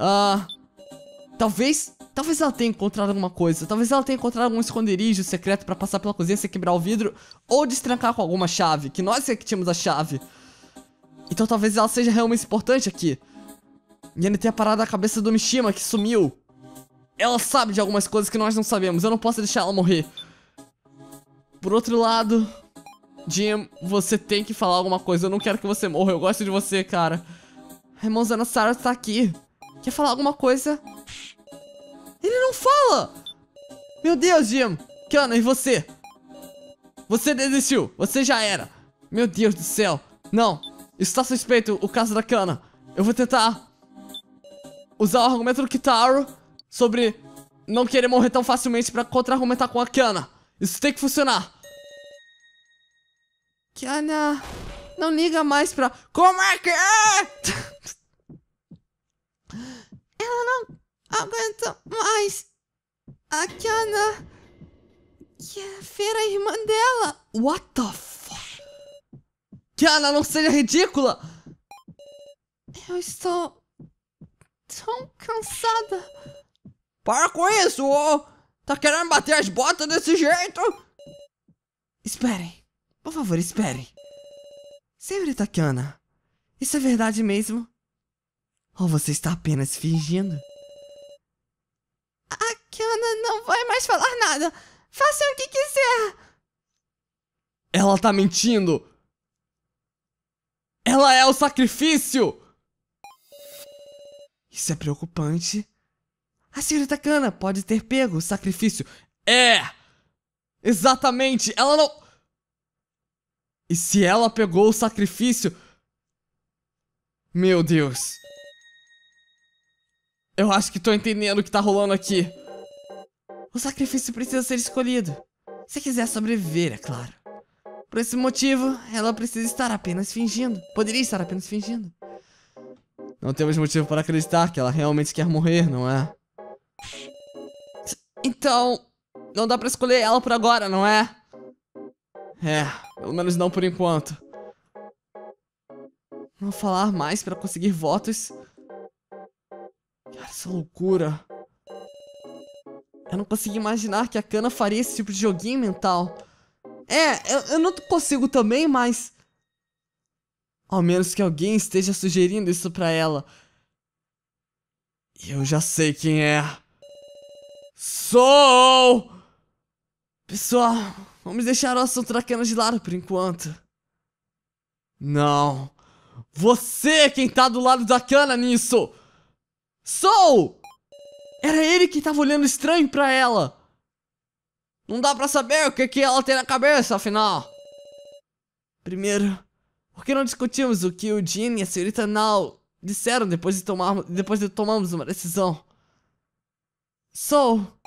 Talvez ela tenha encontrado alguma coisa. Talvez ela tenha encontrado algum esconderijo secreto pra passar pela cozinha sem quebrar o vidro. Ou destrancar com alguma chave. Que nós é que tínhamos a chave. Então talvez ela seja realmente importante aqui. E ele tenha parado a cabeça do Mishima, que sumiu. Ela sabe de algumas coisas que nós não sabemos. Eu não posso deixar ela morrer. Por outro lado, Jim, você tem que falar alguma coisa. Eu não quero que você morra. Eu gosto de você, cara. A irmãzana Sarah tá aqui. Quer falar alguma coisa? Ele não fala! Meu Deus, Jim. Kiana, e você? Você desistiu. Você já era. Meu Deus do céu. Não. Isso tá suspeito, o caso da Kiana. Eu vou tentar usar o argumento do Kitauro sobre não querer morrer tão facilmente pra contra-argumentar com a Kiana. Isso tem que funcionar. Kiana, não liga mais pra... Como é que é? Ela não aguenta mais. A Kiana quer ver a irmã dela. What the fuck? Kiana, não seja ridícula. Eu estou tão cansada. Para com isso, ô! Tá querendo bater as botas desse jeito? Esperem. Por favor, esperem. Senhorita Kana, isso é verdade mesmo? Ou você está apenas fingindo? A Kana não vai mais falar nada. Façam o que quiser. Ela tá mentindo. Ela é o sacrifício. Isso é preocupante. A senhorita Kana pode ter pego o sacrifício. É! Exatamente! Ela não... E se ela pegou o sacrifício... Meu Deus. Eu acho que tô entendendo o que tá rolando aqui. O sacrifício precisa ser escolhido. Se quiser sobreviver, é claro. Por esse motivo, ela precisa estar apenas fingindo. Poderia estar apenas fingindo. Não temos motivo para acreditar que ela realmente quer morrer, não é? Então, não dá pra escolher ela por agora, não é? É, pelo menos não por enquanto. Não falar mais pra conseguir votos. Cara, essa loucura. Eu não consigo imaginar que a Kana faria esse tipo de joguinho mental. Eu não consigo também, mas... Ao menos que alguém esteja sugerindo isso pra ela. E eu já sei quem é. Sou! Pessoal, vamos deixar o assunto da Kana de lado por enquanto. Não. Você é quem tá do lado da Kana nisso. Sou! Era ele que tava olhando estranho pra ela. Não dá pra saber o que ela tem na cabeça, afinal. Primeiro, por que não discutimos o que o Jin e a senhorita Nao disseram depois de tomarmos uma decisão? Sou...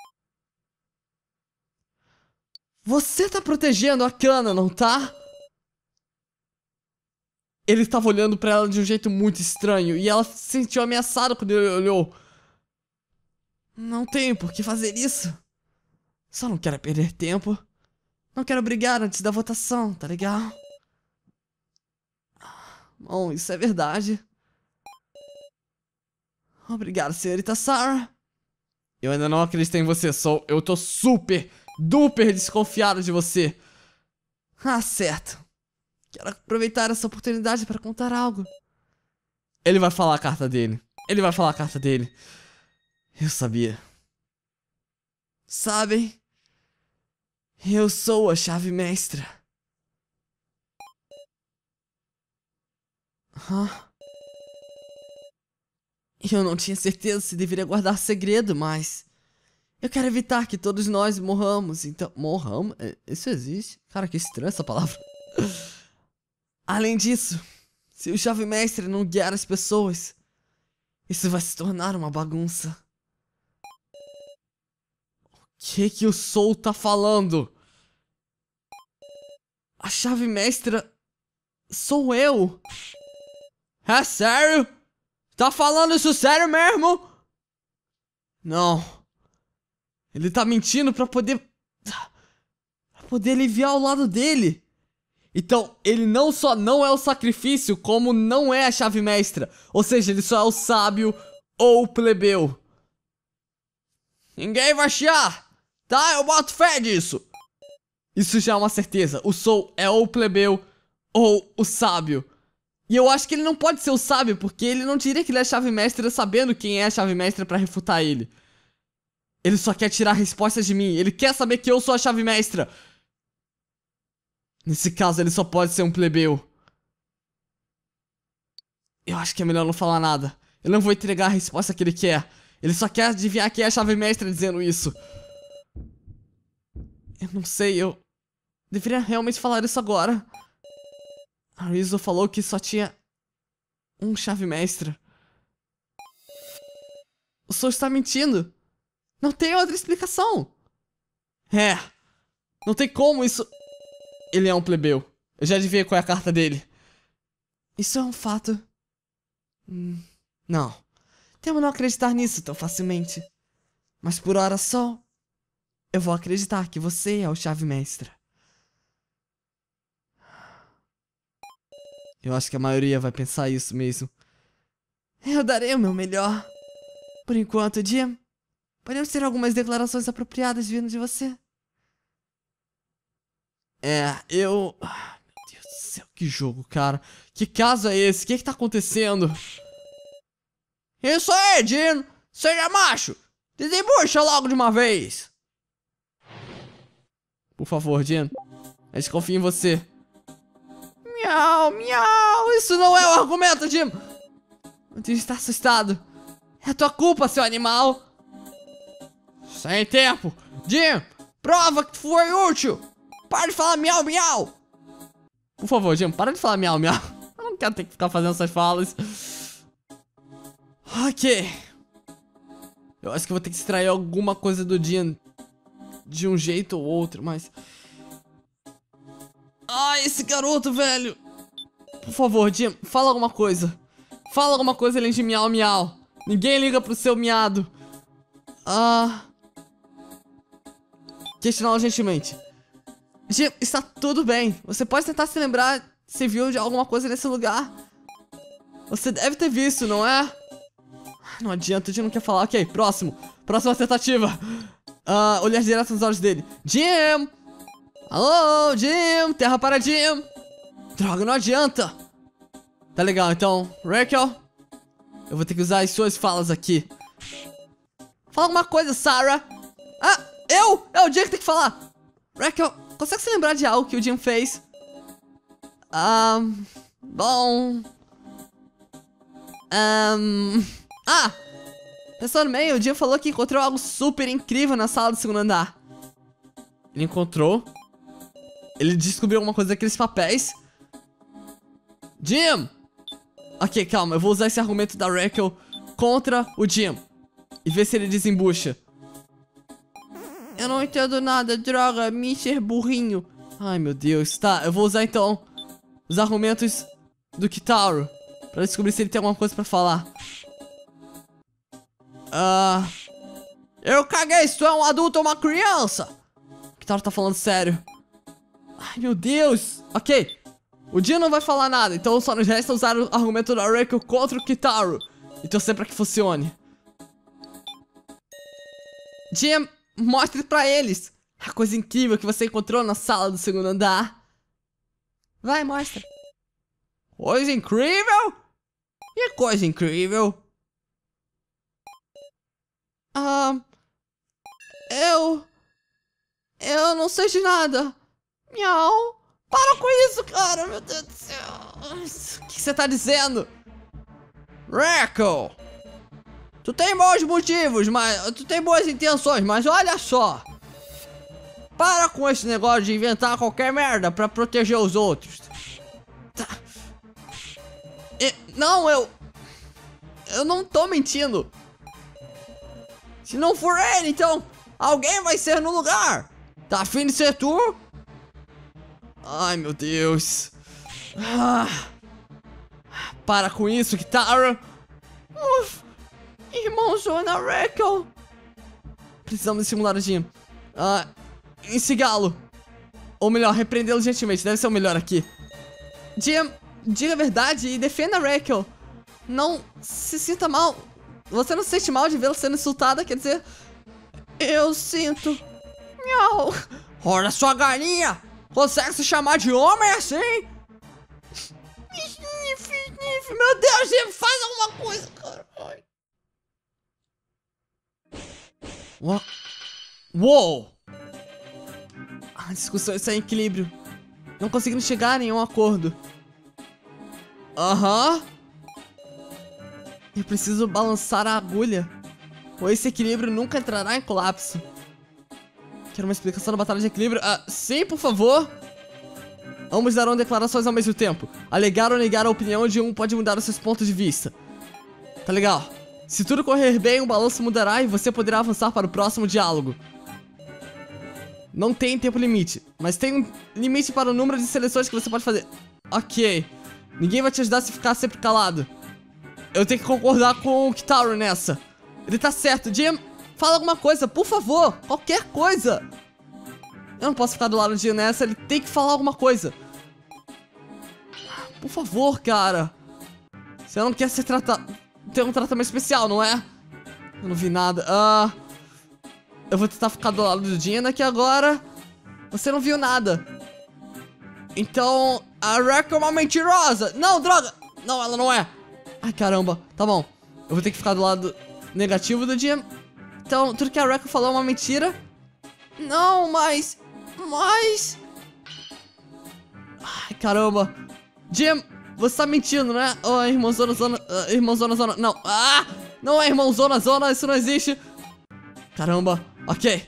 Você tá protegendo a Kana, não tá? Ele estava olhando pra ela de um jeito muito estranho e ela se sentiu ameaçada quando ele olhou. Não tenho por que fazer isso. Só não quero perder tempo. Não quero brigar antes da votação, tá legal? Bom, isso é verdade. Obrigado, senhorita Sarah. Eu ainda não acreditei em você, Sol. Eu tô super, duper desconfiado de você. Ah, certo. Quero aproveitar essa oportunidade para contar algo. Ele vai falar a carta dele. Ele vai falar a carta dele. Eu sabia. Sabem? Eu sou a chave mestra. Eu não tinha certeza se deveria guardar segredo, mas... Eu quero evitar que todos nós morramos, então... Morramos? Isso existe? Cara, que estranha essa palavra. Além disso, se o chave mestre não guiar as pessoas, isso vai se tornar uma bagunça. O que o Soul tá falando? A chave mestra sou eu. É sério? Tá falando isso sério mesmo? Não. Ele tá mentindo pra poder aliviar o lado dele. Então, ele não só não é o sacrifício, como não é a chave mestra. Ou seja, ele só é o sábio ou o plebeu. Ninguém vai chiar, tá? Eu boto fé disso. Isso já é uma certeza. O Soul é ou o plebeu ou o sábio. E eu acho que ele não pode ser o sábio, porque ele não diria que ele é a chave mestra sabendo quem é a chave mestra pra refutar ele. Ele só quer tirar respostas de mim. Ele quer saber que eu sou a chave mestra. Nesse caso, ele só pode ser um plebeu. Eu acho que é melhor não falar nada. Eu não vou entregar a resposta que ele quer. Ele só quer adivinhar quem é a chave mestra dizendo isso. Eu não sei, eu... deveria realmente falar isso agora. A Rizzo falou que só tinha um chave mestra. O Soul está mentindo. Não tem outra explicação. Não tem como isso... Ele é um plebeu. Eu já adivinhei qual é a carta dele. Isso é um fato. Não. Temo não acreditar nisso tão facilmente. Mas por hora só, eu vou acreditar que você é o chave mestra. Eu acho que a maioria vai pensar isso mesmo. Eu darei o meu melhor. Por enquanto, Jim, Podemos ter algumas declarações apropriadas vindo de você. Meu Deus do céu, que jogo, cara. Que caso é esse? O que tá acontecendo? Isso aí, Jim! Seja macho! Desembucha logo de uma vez! Por favor, Jim. A gente confia em você. Miau, miau! Isso não é um argumento, Jim! O Jim está assustado. É a tua culpa, seu animal! Sem tempo! Jim! Prova que foi útil! Para de falar miau, miau! Por favor, Jim, para de falar miau, miau. Eu não quero ter que ficar fazendo essas falas. Ok. Eu acho que eu vou ter que extrair alguma coisa do Jim de um jeito ou outro, mas... Ai, esse garoto, velho. Por favor, Jim, fala alguma coisa. Fala alguma coisa além de miau, miau. Ninguém liga pro seu miado. Questioná-lo gentilmente. Jim, está tudo bem. Você pode tentar se lembrar se viu de alguma coisa nesse lugar. Você deve ter visto, não é? Não adianta, o Jim não quer falar. Ok, próximo. Próxima tentativa. Olhar direto nos olhos dele. Jim! Alô, Jim! Terra para Jim! Droga, não adianta. Tá legal, então. Rachel, eu vou ter que usar as suas falas aqui. Fala alguma coisa, Sarah. Eu? É o Jim que tem que falar. Rachel, consegue se lembrar de algo que o Jim fez? Bom... Pensando bem, o Jim falou que encontrou algo super incrível na sala do segundo andar. Ele encontrou? Ele descobriu alguma coisa daqueles papéis? Jim! Ok, calma, eu vou usar esse argumento da Rachel contra o Jim e ver se ele desembucha. Eu não entendo nada, droga, Mr. Burrinho. Ai, meu Deus, tá, eu vou usar então os argumentos do Kitaro pra descobrir se ele tem alguma coisa pra falar. Eu caguei, se tu é um adulto ou uma criança. O Kitaro tá falando sério. Ai, meu Deus. Ok, o Jim não vai falar nada, então só nos resta usar o argumento da Rachel contra o Kitaro e torcer pra que funcione. Jim, mostre pra eles a coisa incrível que você encontrou na sala do segundo andar. Vai, mostra. Coisa incrível? Que coisa incrível? Eu não sei de nada. Miau. Para com isso, cara. Meu Deus do céu. O que você tá dizendo? Rachel, tu tem bons motivos, mas... Tu tem boas intenções, mas olha só. Para com esse negócio de inventar qualquer merda pra proteger os outros. Tá. Não, eu não tô mentindo. Se não for ele, então alguém vai ser no lugar. Tá afim de ser tu? Ai, meu Deus. Para com isso, Kitaro. Irmãozona Rachel. Precisamos estimular o Jim. Instigá-lo. Ou melhor, repreendê-lo gentilmente. Deve ser o melhor aqui. Jim, diga a verdade e defenda a Rachel. Não se sinta mal. Você não se sente mal de vê-la sendo insultada, quer dizer... Eu sinto. Miau. Ora, sua galinha. Consegue se chamar de homem assim? Meu Deus, Jim, faz alguma coisa, cara. Uou! A discussão está em equilíbrio. Não conseguimos chegar a nenhum acordo. Eu preciso balançar a agulha, ou esse equilíbrio nunca entrará em colapso. Quero uma explicação da batalha de equilíbrio? Sim, por favor. Ambos darão declarações ao mesmo tempo. Alegar ou negar a opinião de um pode mudar os seus pontos de vista. Tá legal. Se tudo correr bem, o balanço mudará e você poderá avançar para o próximo diálogo. Não tem tempo limite, mas tem um limite para o número de seleções que você pode fazer. Ok. Ninguém vai te ajudar se ficar sempre calado. Eu tenho que concordar com o Kitaro nessa. Ele tá certo. Jim, fala alguma coisa, por favor. Qualquer coisa. Eu não posso ficar do lado do Jim nessa. Ele tem que falar alguma coisa. Por favor, cara. Você não quer ser tratado... ter um tratamento especial, não é? Eu não vi nada. eu vou tentar ficar do lado do Dina aqui agora. Você não viu nada. Então, a Reco é uma mentirosa. Não, droga. Não, ela não é. Ai, caramba. Tá bom. Eu vou ter que ficar do lado negativo do Jim. Então, tudo que a Reco falou é uma mentira. Não, mas... Ai, caramba. Jim, você tá mentindo, né? Oh, irmão Zona. Não. Ah! Não é irmão Zona. Isso não existe. Caramba. Ok.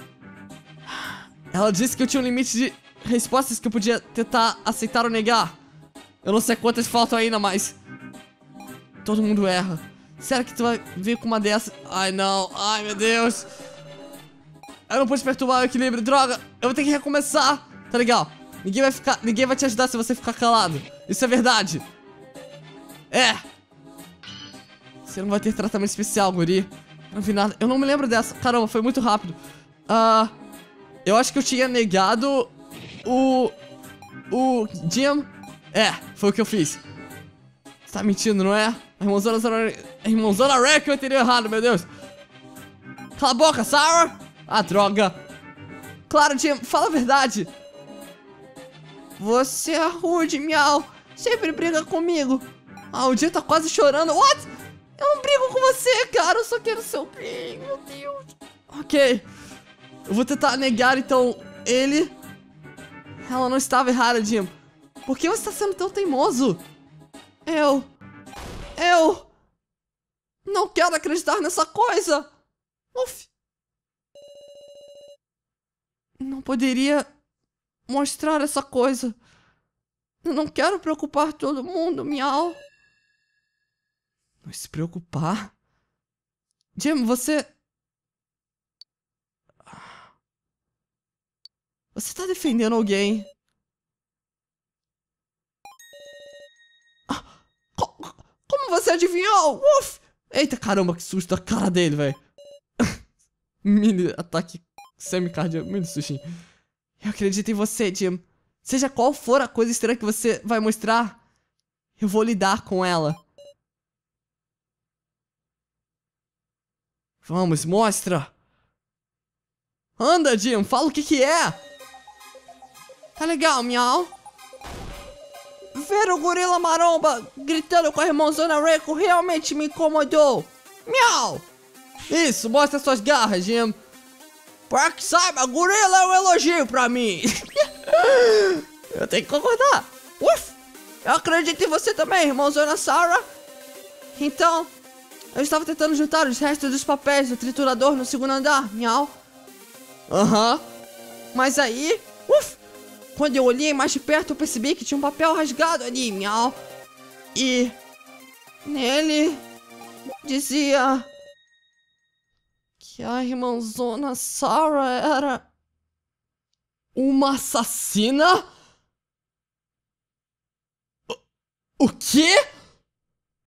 Ela disse que eu tinha um limite de respostas que eu podia tentar aceitar ou negar. Eu não sei quantas faltam ainda, mas... todo mundo erra. Será que tu vai vir com uma dessas? Ai, não. Ai, meu Deus. Eu não pude perturbar o equilíbrio. Droga. Eu vou ter que recomeçar. Tá legal. Ninguém vai te ajudar se você ficar calado. Isso é verdade. É. Você não vai ter tratamento especial, guri. Eu não vi nada. Eu não me lembro dessa. Caramba, foi muito rápido. Eu acho que eu tinha negado o Jim. É, foi o que eu fiz. Você tá mentindo, não é? A irmãozona Reco, eu entendi errado, meu Deus. Cala a boca, Sarah. Ah, droga. Claro, Jim, fala a verdade. Você é rude, miau. Sempre briga comigo. Ah, o Jim tá quase chorando. What? Eu não brigo com você, cara. Eu só quero seu bem, meu Deus. Ok. Eu vou tentar negar, então, ele... Ela não estava errada, Jim. Por que você está sendo tão teimoso? Eu não quero acreditar nessa coisa. Uf. Não poderia mostrar essa coisa. Eu não quero preocupar todo mundo, miau. Não se preocupar? Jim, você tá defendendo alguém. Como você adivinhou? Uf! Eita, caramba, que susto da cara dele, velho. Mini ataque semi-cardíaco, mini sustinho. Eu acredito em você, Jim. Seja qual for a coisa estranha que você vai mostrar, eu vou lidar com ela. Vamos, mostra. Anda, Jim, fala o que é. Tá legal, miau. Ver o gorila maromba gritando com a irmãozona Reco realmente me incomodou. Miau. Isso, mostra suas garras, Jim. Pra que saiba, gorila é um elogio pra mim. Eu tenho que concordar. Uf. Eu acredito em você também, irmãozona Sarah. Então, eu estava tentando juntar os restos dos papéis do triturador no segundo andar, miau. Mas aí, quando eu olhei mais de perto, eu percebi que tinha um papel rasgado ali, miau. E nele dizia que a irmãzona Sarah era uma assassina? O quê?